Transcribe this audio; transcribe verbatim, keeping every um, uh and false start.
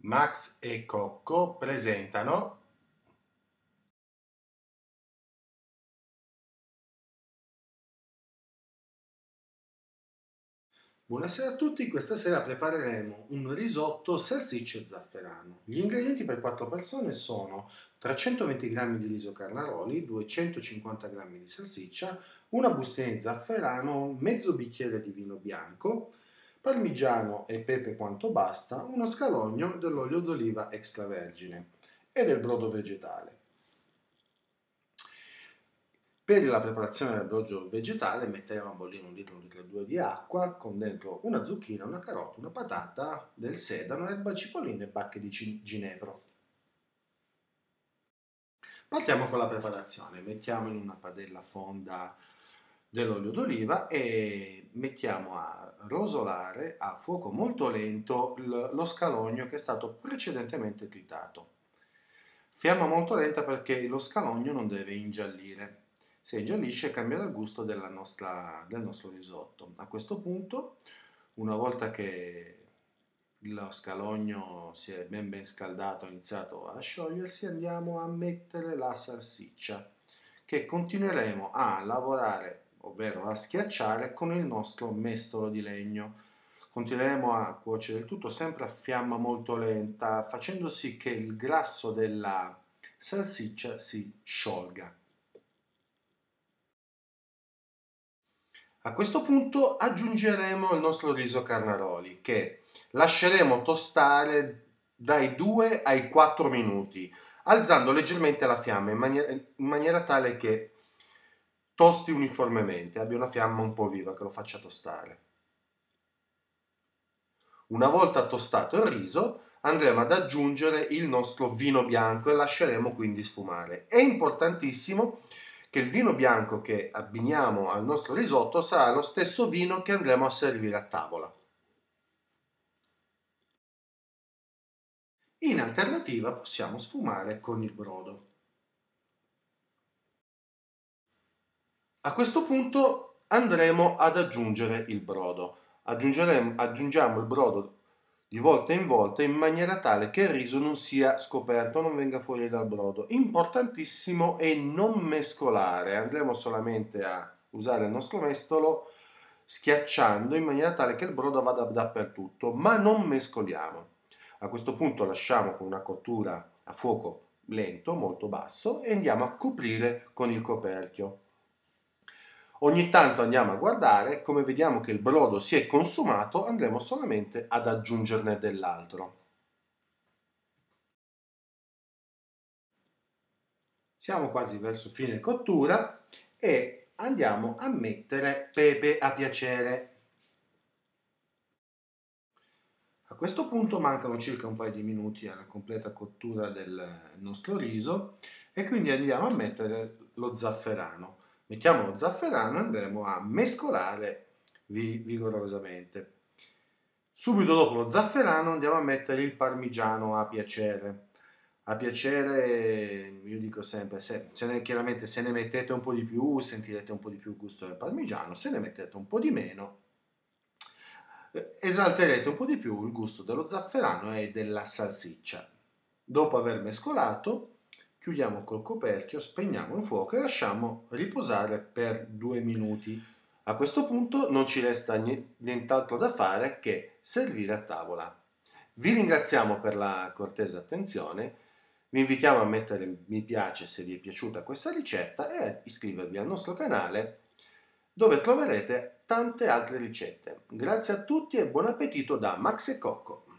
Max e Cocco presentano Buonasera a tutti, questa sera prepareremo un risotto salsiccia e zafferano. Gli ingredienti per quattro persone sono trecentoventi grammi di riso carnaroli, duecentocinquanta grammi di salsiccia, una bustina di zafferano, mezzo bicchiere di vino bianco, parmigiano e pepe quanto basta, uno scalogno dell'olio d'oliva extravergine e del brodo vegetale. Per la preparazione del brodo vegetale metteremo a bollire un litro, un litro e due di acqua con dentro una zucchina, una carota, una patata, del sedano, erba cipollina e bacche di ginepro. Partiamo con la preparazione, mettiamo in una padella fonda dell'olio d'oliva e mettiamo a rosolare a fuoco molto lento lo scalogno che è stato precedentemente tritato. Fiamma molto lenta perché lo scalogno non deve ingiallire. Se ingiallisce cambierà il gusto della nostra, del nostro risotto. A questo punto, una volta che lo scalogno si è ben ben scaldato, ha iniziato a sciogliersi, andiamo a mettere la salsiccia che continueremo a lavorare, ovvero a schiacciare con il nostro mestolo di legno. Continueremo a cuocere il tutto sempre a fiamma molto lenta, facendo sì che il grasso della salsiccia si sciolga. A questo punto aggiungeremo il nostro riso carnaroli che lasceremo tostare dai due ai quattro minuti, alzando leggermente la fiamma in maniera, in maniera tale che tosti uniformemente, abbia una fiamma un po' viva che lo faccia tostare. Una volta tostato il riso andremo ad aggiungere il nostro vino bianco e lasceremo quindi sfumare. È importantissimo che il vino bianco che abbiniamo al nostro risotto sarà lo stesso vino che andremo a servire a tavola. In alternativa possiamo sfumare con il brodo. A questo punto andremo ad aggiungere il brodo. Aggiungiamo il brodo di volta in volta in maniera tale che il riso non sia scoperto, non venga fuori dal brodo. Importantissimo è non mescolare, andremo solamente a usare il nostro mestolo schiacciando in maniera tale che il brodo vada dappertutto, ma non mescoliamo. A questo punto lasciamo con una cottura a fuoco lento, molto basso, e andiamo a coprire con il coperchio. Ogni tanto andiamo a guardare, come vediamo che il brodo si è consumato, andremo solamente ad aggiungerne dell'altro. Siamo quasi verso fine cottura e andiamo a mettere pepe a piacere. A questo punto mancano circa un paio di minuti alla completa cottura del nostro riso e quindi andiamo a mettere lo zafferano. Mettiamo lo zafferano e andremo a mescolare vigorosamente. Subito dopo lo zafferano andiamo a mettere il parmigiano a piacere. A piacere, io dico sempre, se, se ne, chiaramente se ne mettete un po' di più sentirete un po' di più il gusto del parmigiano, se ne mettete un po' di meno esalterete un po' di più il gusto dello zafferano e della salsiccia. Dopo aver mescolato, chiudiamo col coperchio, spegniamo il fuoco e lasciamo riposare per due minuti. A questo punto non ci resta nient'altro da fare che servire a tavola. Vi ringraziamo per la cortese attenzione, vi invitiamo a mettere mi piace se vi è piaciuta questa ricetta e a iscrivervi al nostro canale dove troverete tante altre ricette. Grazie a tutti e buon appetito da Max e Cocco!